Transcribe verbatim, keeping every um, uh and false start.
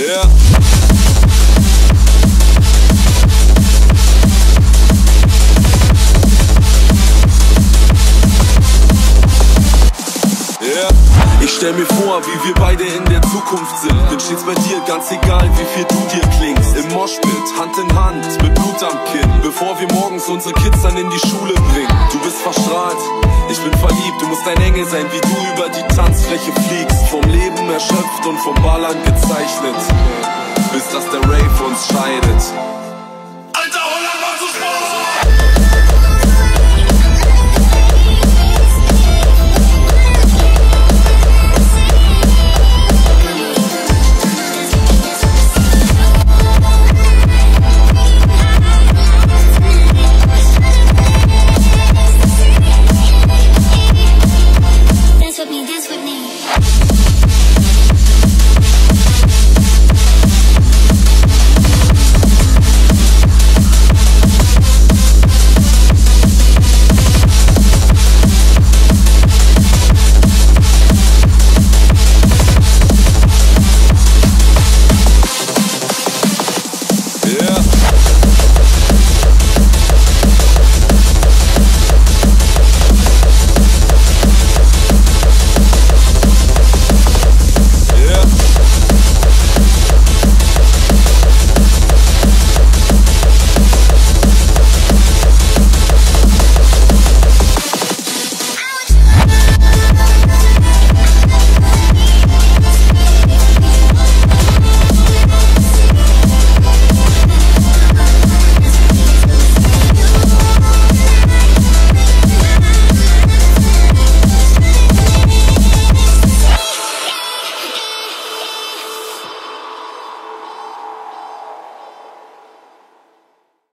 Yeah. Ich stell mir vor, wie wir beide in der Zukunft sind. Bin stets bei dir, ganz egal wie viel du dir klingst. Im Moshpit, Hand in Hand, mit Blut am Kinn, bevor wir morgens unsere Kids dann in die Schule bringen. Du bist verstrahlt, ich bin verliebt. Du musst ein Engel sein, wie du über die Tanzfläche fliegst. Vom Leben erschöpft und vom Ballern gezeichnet, bis dass der Rave uns scheidet.